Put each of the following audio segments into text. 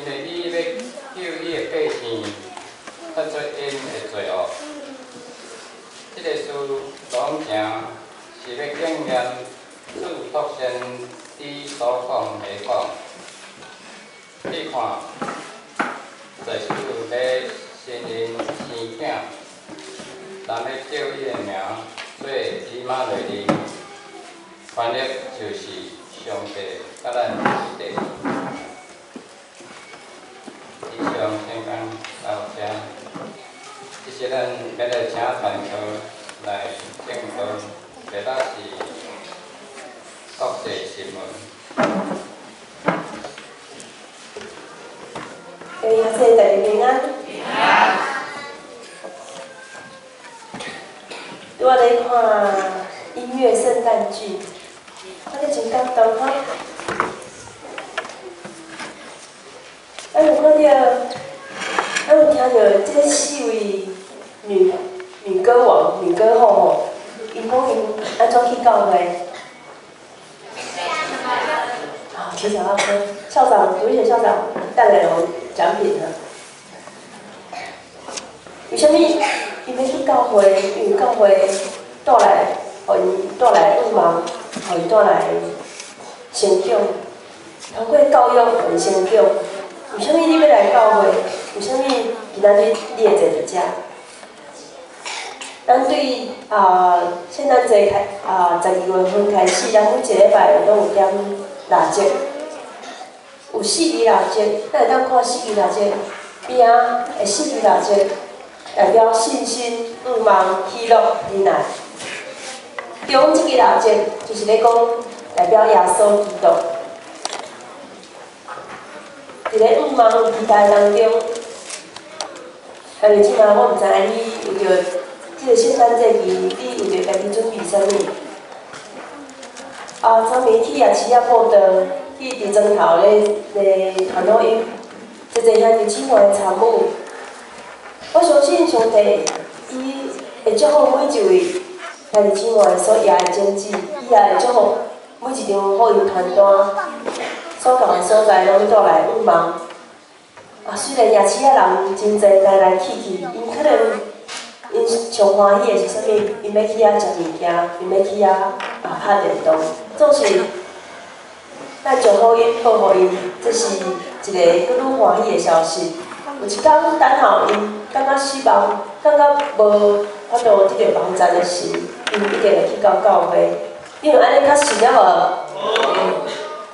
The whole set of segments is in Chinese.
因为伊要救伊的百姓，脱出因的罪恶。这个事拢正是要检验主托先知所讲的讲。你看，在主要先人生囝，咱要叫伊的名做以马内利，翻译就是上帝甲咱一地。以上先讲到这，这是咱要来请传道来证道，第六是国际新闻。 大家平安。拄仔咧看音乐圣诞剧，我咧真感动哈。有看到，有听到这个4位女歌王、女歌后吼，因讲因安怎去教会？啊，提小阿哥，校长，有一些校长带来了奖品呢。为什么因要去教会？因为教会带来，互因带来愿望，互因带来成长。通过教育，互因成长。为什么你要来教会？为什么今仔日你会坐伫遮？咱对圣诞节12月份开始，咱每一个礼拜拢有点蜡烛，有4支蜡烛，咱会当看4支蜡烛边仔的4支蜡烛，代表信心、愿望、喜乐、忍耐。中1支蜡烛就是咧讲代表耶稣基督。伫咧愿望期待当中，兄弟姊妹，我毋知影你有着即个圣诞节期，你有着家己准备啥物？传媒体也饲报道，去伫庄头咧传录音，一个兄弟姊妹的参与。我相信上帝，伊会祝福每一位兄弟姊妹所野的种子，伊也会祝福每一场好运传单。所到的所在，拢带来愿望。虽然夜市人真侪来来去去，因可能因上欢喜的是啥物？因要去遐食物件，因要去遐拍电动。总是咱祝福因，保护因，这是一个佫愈欢喜的消息。有一天等候因感觉失望，感觉无法度得到帮助的时，因一定会去到教会。你有安尼较信了无？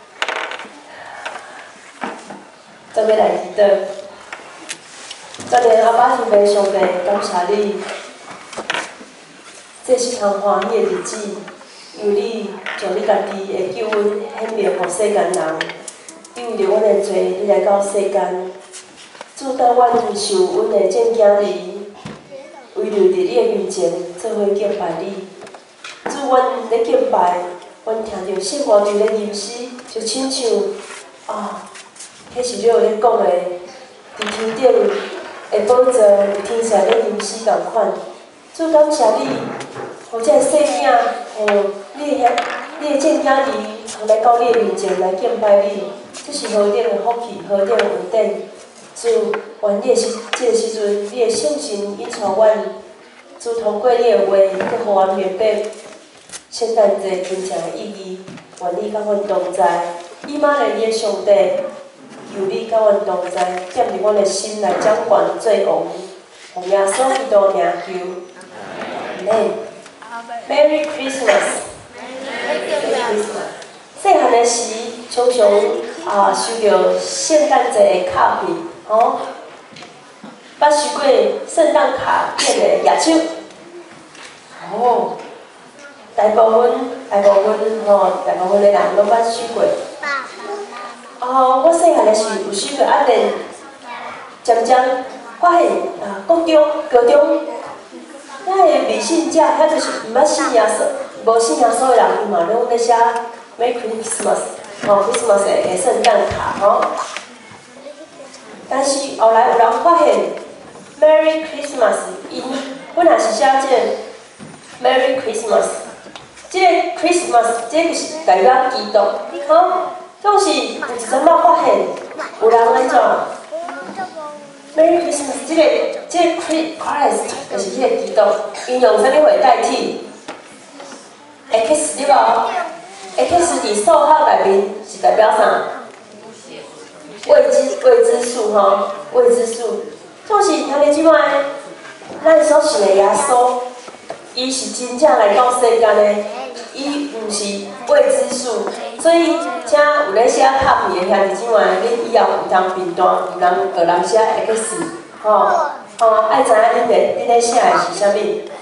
咱要来祈祷，咱连阿爸兄弟上帝感谢你，这是通欢喜的日子，因为你将你家己的救恩显明予世间人，因为着阮的罪，你来到世间，主带阮受阮的正囝儿，为着伫你的面前做伙敬拜你。主，阮咧敬拜，阮听着圣歌中的吟诗，就亲像迄是你有咧讲的，伫天顶的宝座，有天上咧吟诗共款。主感谢你，互这个细囝，互你的正囝儿，通来到你的面前来敬拜你，这是何等的福气，何等的恩典。主，愿你这个时阵，你的圣神引带阮，主通过你的话，佮互阮明白圣诞节真正的意义。愿你甲阮同在，以马内利的上帝。由你甲阮同在，踮伫阮的心内掌管做王，奉耶稣基督名求。Amen。Merry Christmas。Merry Christmas。细汉的时，常常收到圣诞节的卡片，捌收过圣诞卡片的野手。大部分的人拢捌收过。我细汉的时有收过，连渐渐发现国中、高中，遐个微信者，遐就是毋捌信耶稣、无信耶稣的人，伊嘛拢咧写 Merry Christmas，Christmas 的圣诞卡但是后来有人发现 Merry Christmas， 因本来是写这个 Merry Christmas， 这个 Christmas 这个是代表基督，总是有一阵仔发现有人安怎 ？Merry Christmas， 这个 Christ 就是这个基督，因用啥物话代替 ？X 对无 ？X 伫数学内面是代表啥？未知数吼，未知数。就是他们即摆，咱所信的耶稣，伊是真正来到世间的，伊毋是未知数。所以，请有咧写拍片的兄弟姊妹，恁以后毋通评断，毋通学人写 X， 爱知影恁咧写的是啥物。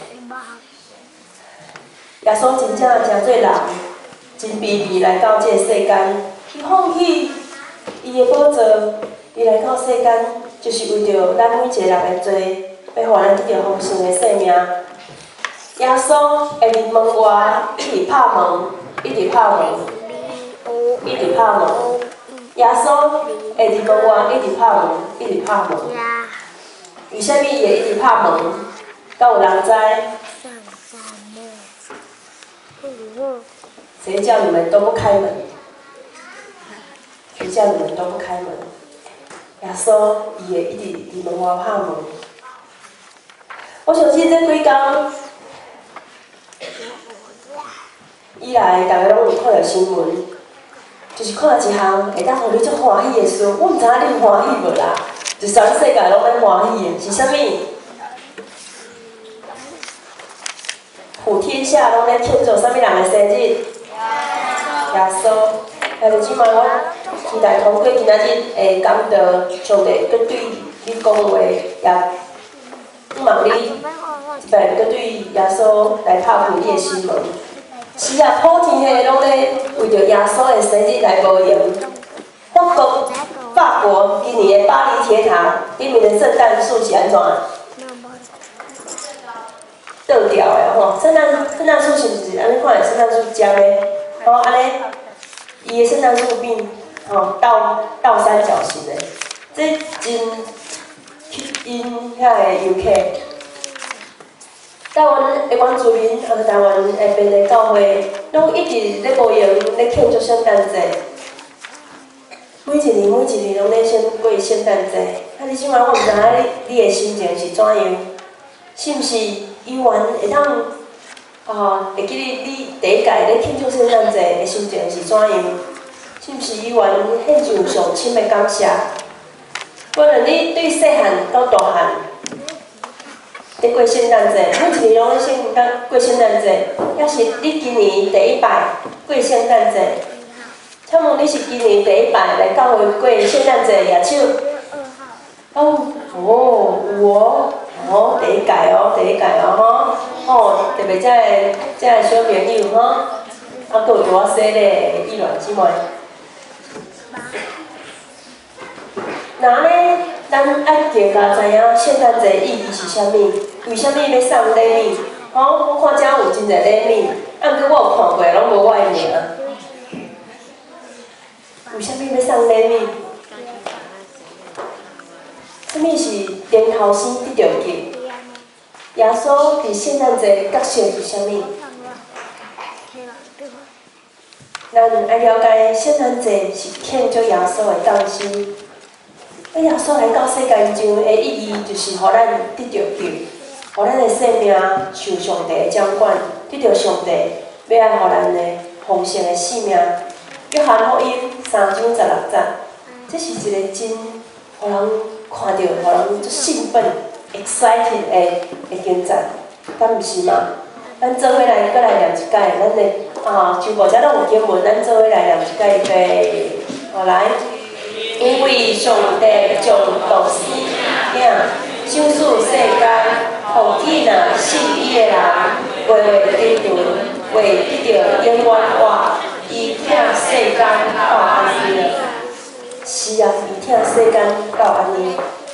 耶稣真正真做人，真卑微来到这个世间，伊放弃伊的宝座，伊来到世间，就是为着咱每一个人的罪，要互咱得到丰盛的生命。耶稣会伫门外一直拍门，一直拍门。一直拍门，耶稣会伫门外一直拍门，一直拍门。为虾米会一直拍门？敢有人知？谁叫你们都不开门？谁叫你们都不开门？耶稣伊会一直伫门外拍门。我相信这几天以来，大家拢有看到新闻。就是看一项会当互你足欢喜的事，我毋知影你有欢喜无啦？就全世界拢在欢喜的，是啥物？普天下拢在庆祝啥物人的生日？耶稣，兄弟姊妹，我期待通过今仔日的讲道，上帝佮对你讲话，也希望你一摆佮对耶稣来拍开你的心门。是啊，普天下拢咧为着耶稣的生日来无用。法国今年的巴黎铁塔顶面的圣诞树是安怎？倒掉的吼，圣诞树是毋是安尼看的？圣诞树尖的，安尼，伊的圣诞树边倒三角形的，这真吸引遐个游客。台湾的原住民，还是台湾那边的教会，拢一直咧无用咧庆祝圣诞节。每一年拢咧先过圣诞节。你即摆我毋知影你的心情是怎样？是毋是依然会当会记你第一届咧庆祝圣诞节的心情是怎样？是毋是依然献上上深的感谢？无论你对细汉到大汉。咧过圣诞节，每一年拢咧过圣诞节，也是你今年第一摆过圣诞节。请问你是今年第一摆来教会过圣诞节野手？第一届吼，特别这小朋友吼，佫有大细咧，意乱姊妹。那呢？咱爱定甲知影圣诞节意义是啥物？为虾米要送礼物？我看遮有真侪礼物，毋过我有看过，拢无我的名。为虾米要送礼物？啥物是年头生得着救？耶稣伫圣诞节角色是啥物？咱爱了解圣诞节是庆祝耶稣的诞生。耶稣来到世间上的意义，就是互咱得到救，互咱的生命受上帝的掌管，得到上帝要爱互咱的丰盛的生命。约翰福音3章16节，这是一个真互人看到，互人足兴奋、excited 的经节，敢毋是吗？咱做伙来，搁来念一解，咱的全部遮拢有经文，咱做伙来念一解对，来。因为上帝将独生囝赏赐世间，互天下信伊的人，袂得顿，袂得着永远活，伊疼世间到安尼。是啊，伊疼世间到安尼。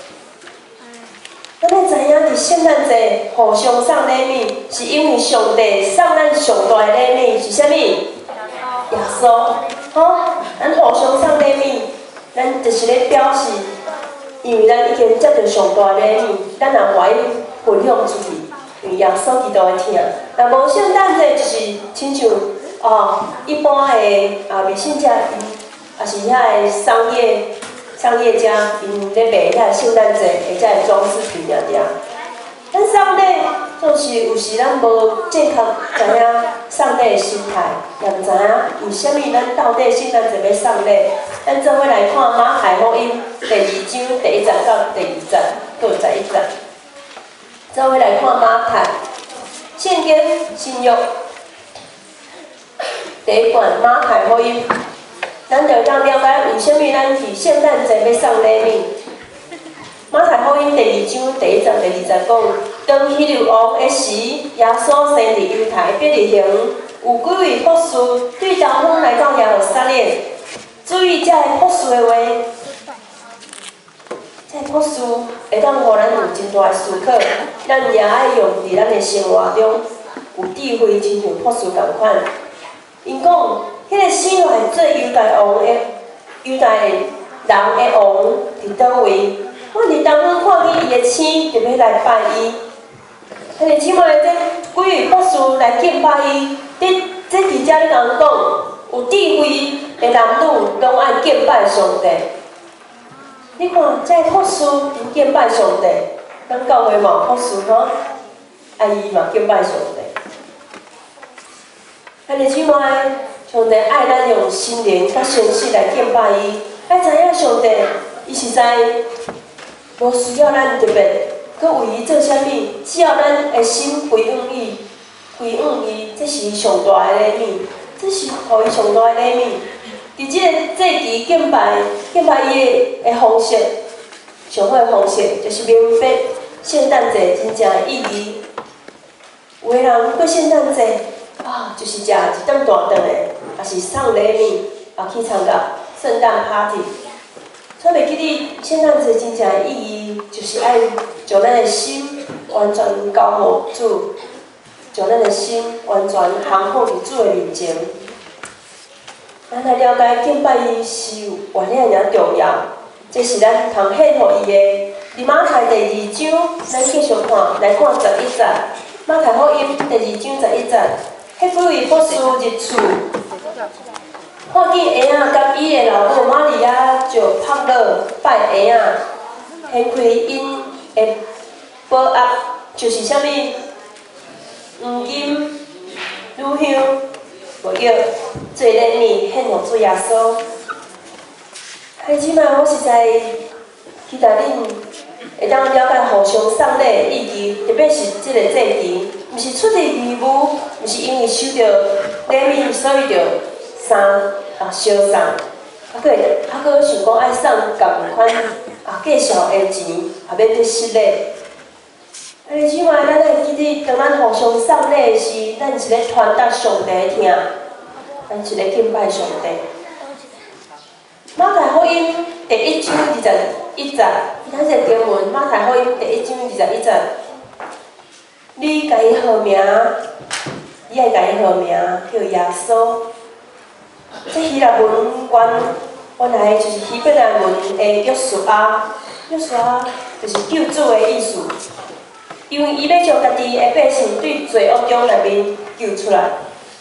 咱要知影，伫圣诞节互相送礼物，是因为上帝送咱上大的礼物是啥物？耶稣，咱互相送礼物。咱就是咧表示，因为咱已经接到上大礼物，咱也愿意分享出去，因为耶稣基督的疼。那无圣诞节就是亲像一般的未信者，也是遐个商业家因咧卖遐圣诞节或者的装饰品了了。咱送礼总是有时咱无正确知影送礼的心态，也毋知影为虾米咱到底圣诞节要送礼。咱做伙来看马太福音第2章第1节到第2节，搁有11节。做伙来看马太圣经新约第1卷马太福音，咱就当了解为虾米咱伫圣诞节要送礼物。马太福音第2章第1节第2节讲，当希律王的时，耶稣生伫犹太伯利恒，有几位博士对东方来到耶路撒冷。注意这个博士的话，这个博士会当互咱有真大的思考，咱也爱用伫咱的生活中有智慧，亲像博士同款。因讲，迄个生来做犹太人的王伫倒位？我伫东方看见伊的星，就要来拜伊。迄个即摆这几位博士来敬拜伊，这伫遮咧甲讲，有智慧的男女拢爱敬拜上帝。你看，这博士因敬拜上帝，咱教会嘛博士吼，啊伊嘛敬拜上帝。迄个即摆上帝爱咱用心灵甲诚实来敬拜伊，爱知影上帝伊实在。无需要咱特别，搁为伊做啥物？只要咱的心归向伊，这是上大的礼物，这是互伊上大的礼物。伫即个节期敬拜伊的方式，上好的方式就是明白圣诞节真正的意义。有的人过圣诞节就是食一顿大顿的，也是送礼物，也去参加圣诞 party。我袂记得圣诞节真正的意义，就是爱将咱的心完全交互主，将咱的心完全降服伫主的面前。咱来了解敬拜伊是有原来尔重要，这是咱通献互伊的。伫马太第2章，咱继续看，来看11节。马太福音第2章11节，迄几位博士入厝。看见婴仔甲伊的老母玛利亚就拍落拜婴仔，掀开因的宝盒，就是啥物黄金、乳香、木药，做礼物献互主耶稣。孩子们，我实在期待恁会当了解互相送礼的意义，特别是即个节期，毋是出于义务，毋是因为收到礼物所以着送。小送，搁想讲爱送共款介绍的钱，也免去失礼。即摆咱会记得，当咱互相送礼时，咱是咧传达上帝的听，咱是咧敬拜上帝。马太福音第1章21节，咱这经文马太福音第1章21节，你甲伊号名，你爱甲伊号名叫耶稣。这希腊文原来就是希伯来文的约书亚，就是救主的意思。因为伊要将家己的百姓对罪恶中内面救出来，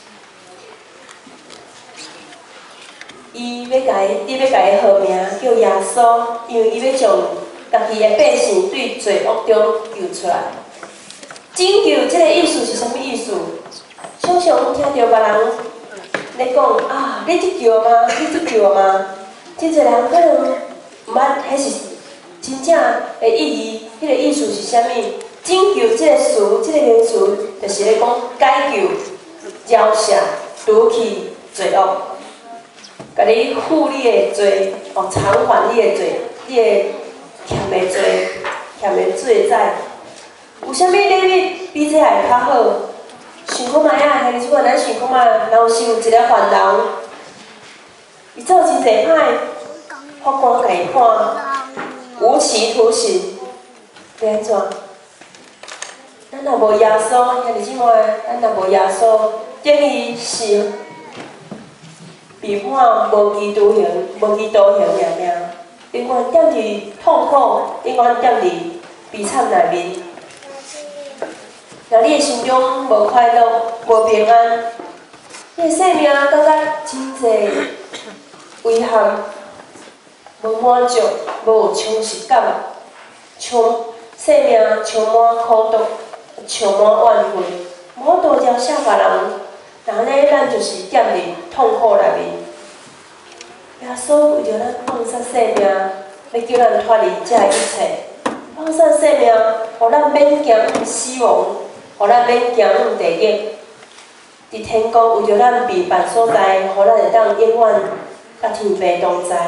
你要甲伊号名叫耶稣，因为伊要将家己的百姓对罪恶中救出来。拯救这个意思是啥物意思？常常听到别人咧讲你得救吗？你得救吗？真侪人可能毋捌，迄是真正的意义。迄个意思是啥物？拯救这个词，这个名词，就是咧讲解救、饶赦、除去罪恶，甲你负你的罪，偿还你的罪，你的欠的罪，欠的罪债。有啥物礼物比这还较好？想看卖啊，迄个即款咱想看卖，然后是有一个烦恼，伊做真侪歹，法官甲伊判无期徒刑，要安怎？咱若无耶稣，兄弟姊妹，咱若无耶稣，等于是被判无期徒刑，无期徒刑尔尔，永远踮伫痛苦，永远踮伫悲惨内面。若你的心中无快乐、无平安，你的生命感觉真侪遗憾， 无满足，无有充实感，生命充满苦毒，充满怨恨，无多条写别人，然后呢，咱就是陷入痛苦内面。耶稣为着咱放下生命，要叫咱脱离这一切，放下生命，互咱免惊死亡，互咱免惊地狱。伫天国为着咱备办所在，互咱会当永远甲天父同在。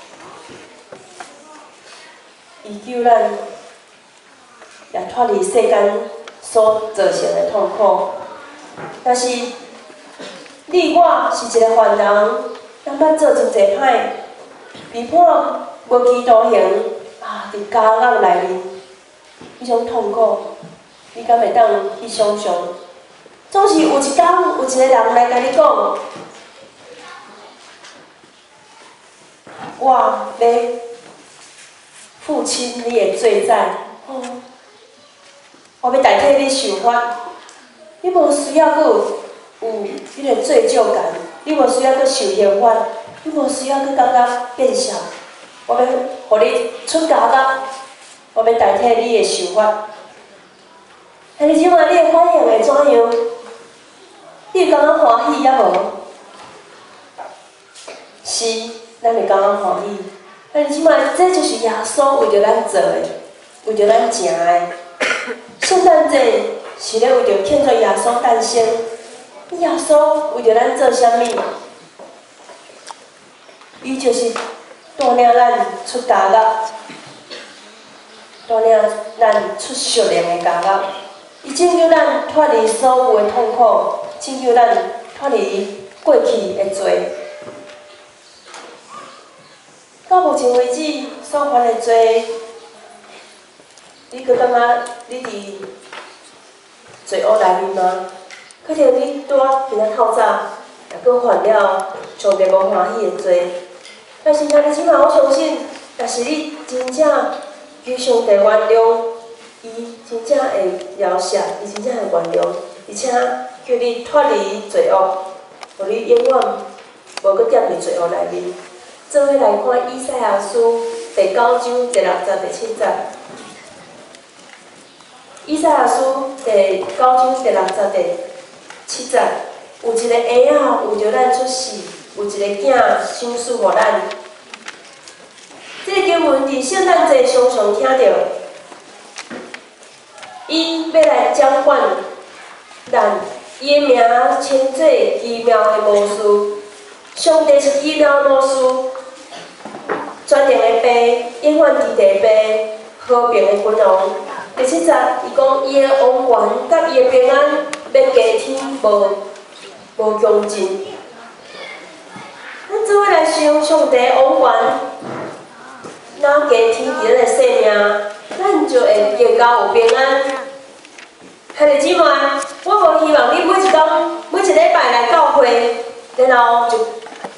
伊救咱也脱离世间所造成的痛苦。但是你我是一个凡人，咱捌做真侪歹，被判无期徒刑伫监狱内面，迄种痛苦，你敢会当去想象？总是有一天，有一个人来甲你讲，我要付清你的罪债，我要代替你受罚，你无需要阁有迄个罪疚感，你无需要阁受刑罚，你无需要阁感觉变少，我要互你出监狱，我要代替你的受罚。但是即摆你的反应会怎样？你感觉欢喜抑无？是，咱会感觉欢喜。但是即摆这就是耶稣为着咱做的，为着咱行的。圣诞节是咧为着庆祝耶稣诞生。耶稣为着咱做啥物？伊就是带领咱出监狱，带领咱出属灵的监狱。伊拯救咱脱离所有的痛苦，拯救咱脱离过去的罪。到目前为止所犯的罪，你阁感觉你伫罪恶内面吗？可能你拄仔今仔透早也阁犯了上帝无欢喜的罪。但是今日即摆我相信，若是你真正求上帝原谅，伊真正会饶恕，伊真正会原谅，而且叫你脱离罪恶，互你永远无阁陷入罪恶内面。做伙来看以赛亚书第9章第6节第7节。以赛亚书第9章第6节第7节，有一个婴仔为着咱出世，有一个囝生赐互咱。这个经文伫圣诞节常常听到。伊要来掌管咱，伊的名称做奇妙的魔术。上帝是奇妙的魔术，全能的爸，永远伫地爸，和平的君王。第7节，伊讲伊的王权甲伊的平安，要加添无穷尽。咱做伙来想上帝的王权，咱加添伫咱的生命，咱就会更加有平安。兄弟姊妹，我无希望你每一天、每一礼拜来教会，然后就，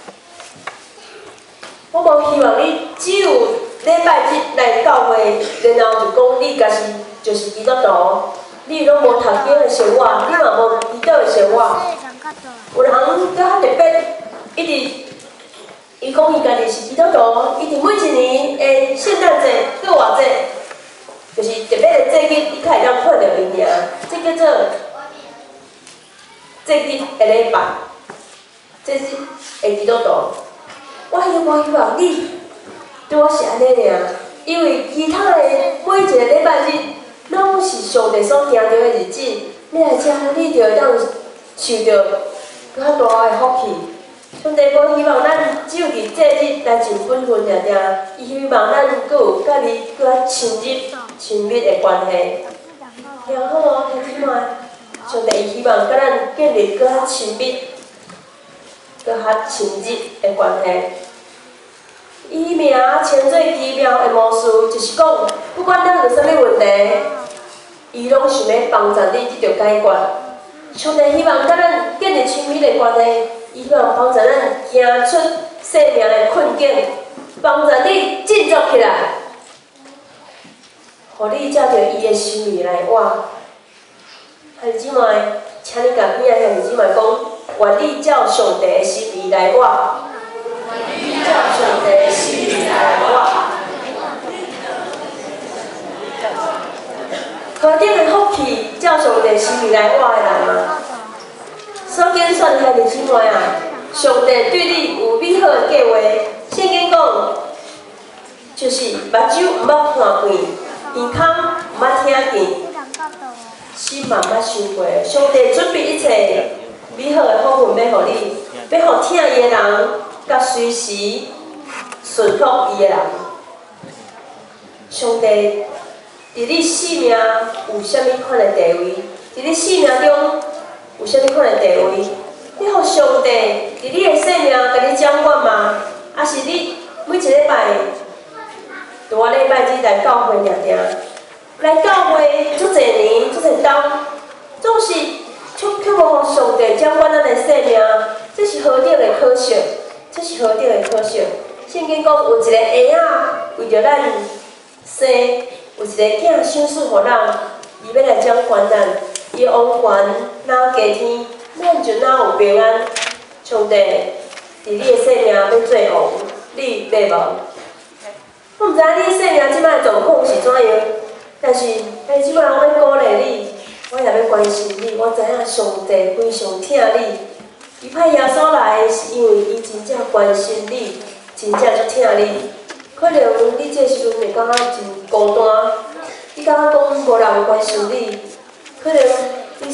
我无希望你只有礼拜日来教会，然后就讲你家是就是基督徒，你拢无读经的生活，你嘛无祈祷的生活。有人搁较特别，一直伊讲伊家己是基督徒，一直每一年的圣诞节过偌济。就是特别的节日，你较会当看到伊尔，这叫做节日的礼拜，节日的基督徒。我希望你对我是安尼尔，因为其他的每一个礼拜日，拢是上帝所行着的日子，你来遮，你就会当受到较大的福气。上帝无希望咱只有伫节日来尽本分尔尔，伊希望咱阁有甲你搁较亲密的关系。听好哦，兄弟姊妹，上帝伊希望甲咱建立搁较亲密、搁较亲密的关系。伊名称做奇妙的魔术，就是讲，不管咱有啥物问题，伊拢想要帮助你得到解决。上帝希望甲咱建立亲密的关系。伊希望帮助咱行出生命的困境，帮助你振作起来，互你照着伊的心意来活。兄弟姊妹，请你甲边仔兄弟姊妹讲，愿你照上帝的心意来活。愿你照上帝的心意来何等的福气，照上帝是未来我的人啊！所拣选的弟兄姊妹啊，上帝对你有美好的计划。圣经讲，就是目睭毋捌看见，耳孔毋捌听见，心嘛毋捌想过。上帝准备一切美好的福分要互你，要互听伊的人，甲随时顺服伊的人。上帝。伫你生命有啥物款的地位？伫你生命中有啥物款的地位？你互上帝伫你的生命甲你掌管吗？还是你每一礼拜，拄啊礼拜日来教会定定，来教会足侪年、足侪冬，总是却无互上帝掌管咱的生命，这是何等的可惜！这是何等的可惜！圣经讲有一个婴仔为着咱生。有一个囝赏赐互咱，伊要来掌管咱，伊王权哪加天，咱就哪有平安。上帝伫你的生命要做王，你要无？我毋知影你的生命即摆状况是怎样，但是即摆我要鼓励你，我也要关心你。我知影上帝非常疼你，伊派耶稣来是因为伊真正关心你，真正足疼你。可能你这时阵会感觉真孤单，你感觉讲无人关心你，可能你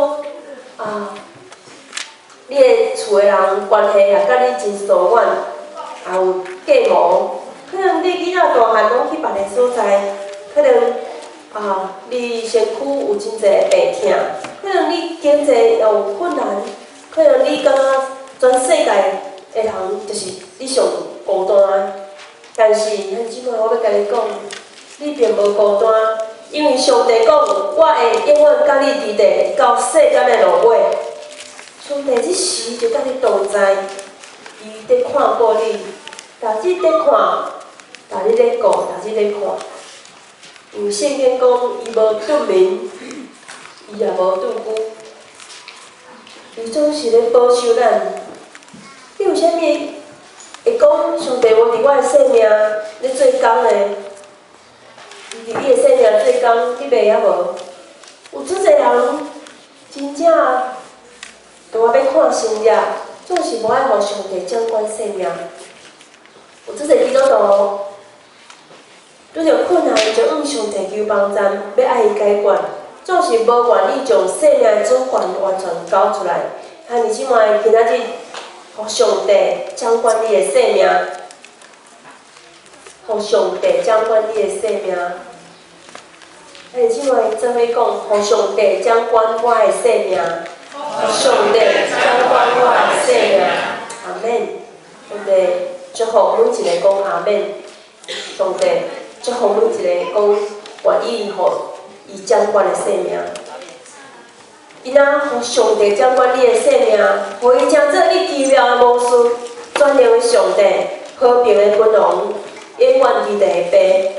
你的厝的人关系也甲你真疏远，也有隔膜。可能你囡仔大汉拢去别个所在，可能你身躯有真侪病痛，可能你经济也有困难，可能你感觉全世界的人就是你上孤单。但是，咱即摆我要甲你讲，你并无孤单，因为上帝讲，我会永远甲你伫地到世间的落尾。上帝即时就甲你同在，伊在看顾你，逐日在看，逐日在顾，逐日在看。因为圣经讲，伊无顿眠，伊也无顿久，伊总是咧保守咱。你有啥物？会讲上帝无伫我的生命咧做工的，伊伫你的生命做工，你袂晓无？有足侪人真正拄啊要看新业，总是无爱互上帝掌管生命。有足侪基督徒拄着困难就向上帝求帮站，要爱伊解决，总是无愿意将生命的主权完全交出来。汉你即摆今仔日。互上帝掌管你的生命，互上帝掌管你的生命。咱即摆做伙讲，互上帝掌管我的生命，互上帝掌管我的生命。阿免，上帝祝福每一个讲阿免。上帝祝福每一个讲愿意互伊掌管的生命。因仔互上帝掌管你的生命，互伊将做你奇妙的魔术，转让为上帝和平的君王，永远伫地爸。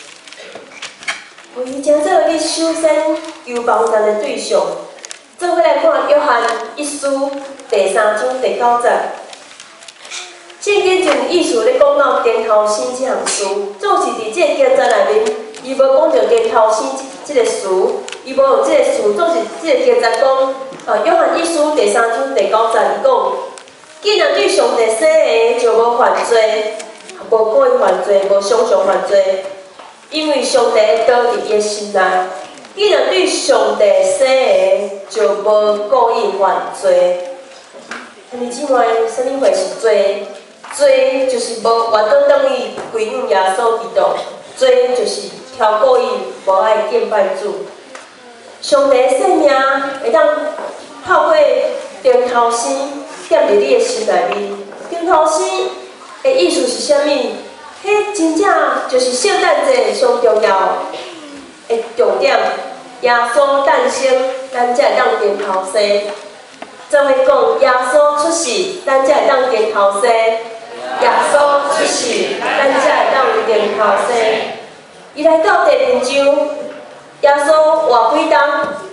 互伊将做你首先求帮咱的对象。做伙来看约翰一书第3章第9节。圣经就意思咧讲到点头生这项事，总是伫这个经节内面，伊无讲到点头生这个事。伊无用即个词，总是即个经节讲，约翰一书第3章第9节，伊讲，既然对上帝生的就无犯罪，无故意犯罪，无常常犯罪，因为上帝的道伫伊的心内。既然对上帝生的就无故意犯罪。你即摆啥物货是罪？罪就是无完全等于归向耶稣基督，罪就是超过伊无爱敬拜主。上帝的生命会当透过顶头生踮伫你的心内面。顶头生的意思是啥物？迄真正就是圣诞节上重要的重点。耶稣诞生，咱才会当顶头生。做伙讲，耶稣出世，咱才会当顶头生。耶稣出世，咱才会当顶头生。伊来到地面上。耶稣活几冬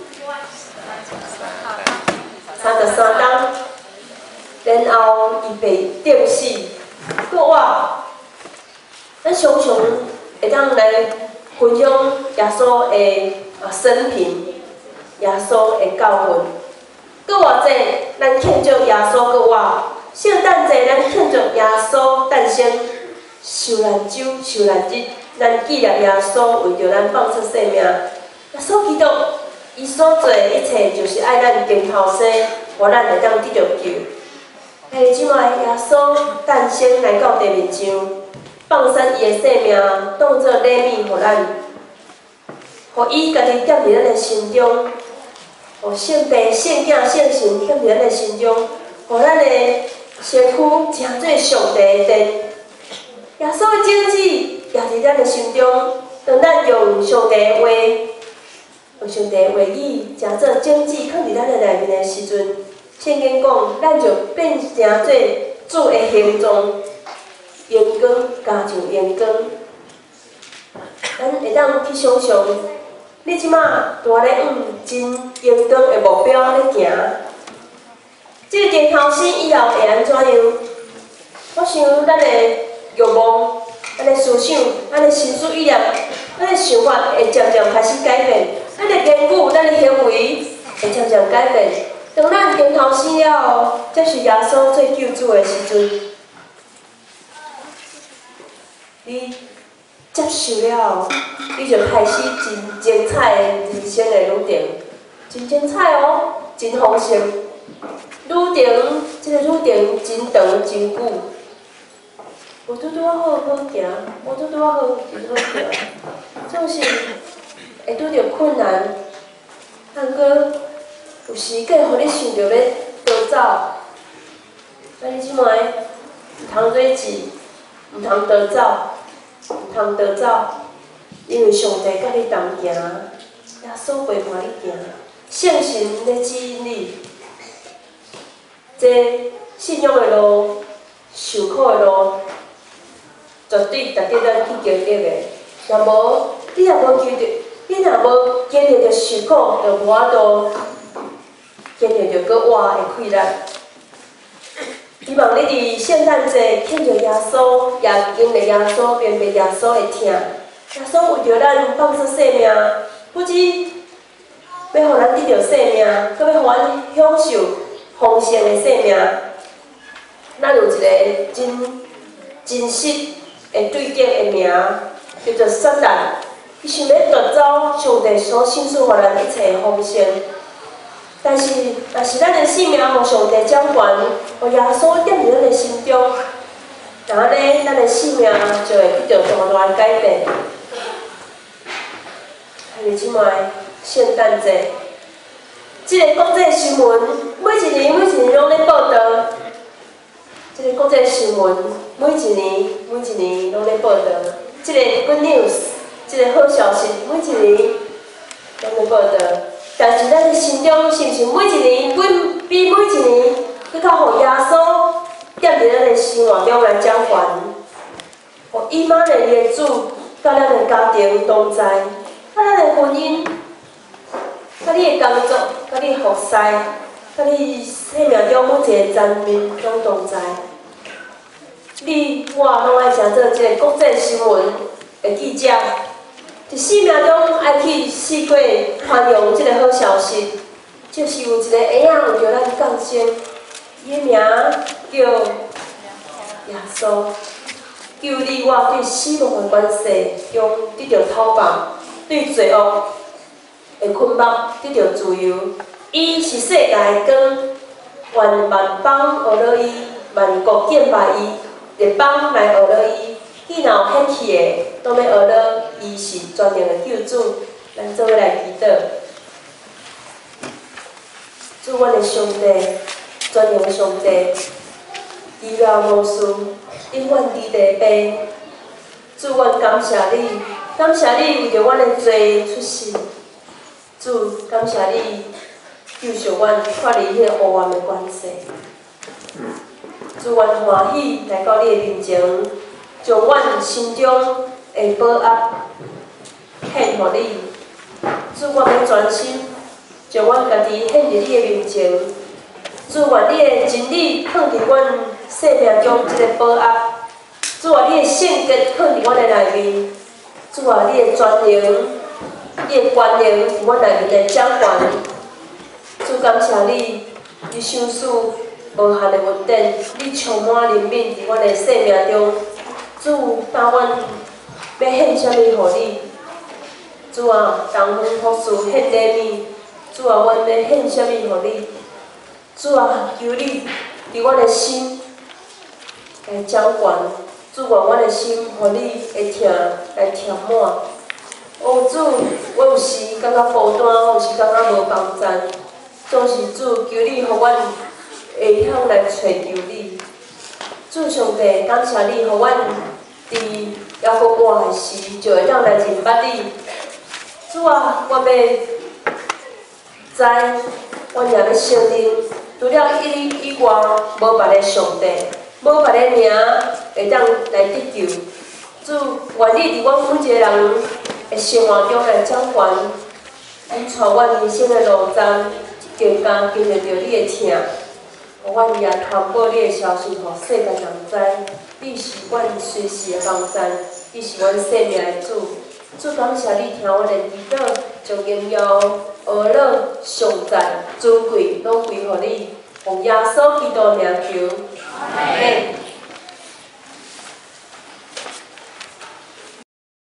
？33冬，然后伊被钉死，搁活咱常常会当来分享耶稣的生平，耶稣的教训。搁偌济，咱庆祝耶稣搁活。圣诞节咱庆祝耶稣诞生，受难周、受难日，咱纪念耶稣为着咱放出生命。耶稣基督，伊所做的一切，就是爱咱从头生，互咱会当得到救。下即摆耶稣诞生来到地面上，放产伊的生命，当作礼物互咱，互伊家己踮伫咱的心中。互圣父、圣子、圣神踮伫咱的心中，互咱的身躯成做上帝的殿。耶稣的种子也伫咱的心中，当咱用上帝的话、用上帝的话语，成做种子放伫咱的内面的时阵，圣经讲，咱就变成做主的形状，阳光加上阳光。咱会当去想象。你即马大咧往真阳光的目标咧行，即个镜头生以后会安怎样？我想咱的欲望、咱的思想、咱的心思意念、咱的想法会渐渐开始改变，咱的言语、咱的行为会渐渐改变。当咱镜头生了后，这是耶稣做救主的时阵，你接受了后，你就开始真精彩的人生的旅程，真精彩哦，真丰盛。旅程，这个旅程真长真久，无拄拄好行，无拄拄好真好行，总是会拄着困难，但佫有时计互你想着要逃走，啊！你即摆毋通做志，毋通逃走。毋通逃走，因为上帝甲你同行，耶稣陪伴你行，圣神咧指引你。这信仰的路、受苦的路，绝对值得咱去经历的。若无，你若无经历着受苦，就无法度经历着搁活的快乐。希望你伫圣诞节庆祝耶稣，也经历耶稣，明白耶稣的疼。耶稣为着咱放出生命，不止要互咱得到生命，搁要互咱享受丰盛的生命。咱有一个真实的对敌的名，叫做撒旦。伊想要夺走上帝所赏赐互咱一切的丰盛。但是，若是咱的性命互上帝掌管，互耶稣踮伫咱的心中，然后呢，咱的性命就会得到大大的改变。还是即摆圣诞节，即个国际新闻，每一年拢咧报道。即个国际新闻，每一年拢咧报道。即个 good news， 即个好消息，每一年拢咧报道。但是咱的心中是毋是每一年比每一年更较互耶稣踮伫咱的生活中来掌管，互伊玛内利的主甲咱的家庭同在，甲咱的婚姻，甲你的工作，甲你的服侍，甲你生命中每一个层面拢同在。你我拢爱成做一个国际新闻的记者。伫生命中爱去四界传扬即个好消息，就是有一个婴仔为着咱降生，伊的名叫耶稣，救你我对死亡的关系中得到讨放，对罪恶的捆绑得到自由。伊是世界的光，愿万邦学落伊，万国敬拜伊，列邦来学落伊。既然有兴趣的，拢要学了，伊是全能的救主，咱做伙来祈祷。主，阮的上帝，全能的上帝，奇妙无私，永远伫地边。主，阮感谢你，感谢你为着阮的罪出世。主，感谢你救赎阮，脱离迄个黑暗的关系。主，阮欢喜来到你的面前。将阮心中的宝压献互你，主，我要专心将阮家己献伫你的面前。主，愿你的真理放伫阮生命中即个宝压， 主啊，你的圣洁放伫阮的内面，主啊，你的全能、你的权能伫阮内面来掌管。主感谢你，你赏赐无限的恩典，你充满怜悯伫阮的生命中。主，当阮要献啥物互你？主啊，同分服侍献礼物。主啊，阮要献啥物互你？主啊，求你伫阮的心来掌管。主啊，阮的心，互你会疼来填满。哦，主，我有时感觉孤单，有时感觉无帮助，总是主求你，互阮会晓来找求你。主上帝，感谢你，互阮伫还阁活的时，就会当来认捌你。主啊，我要知，阮也要承认，除了你以外，无别个上帝，无别个名会当来得救。主，愿你伫阮每一个人的生活中来掌管，引带阮人生的路站，更加经历着你的疼。互阮也传播你的消息，互世间人知，你是阮随时的帮助，你是阮生命的主。主，感谢你听阮的祈祷，将荣耀、学乐、上赞、尊贵拢归互你，奉耶稣基督名求，阿门。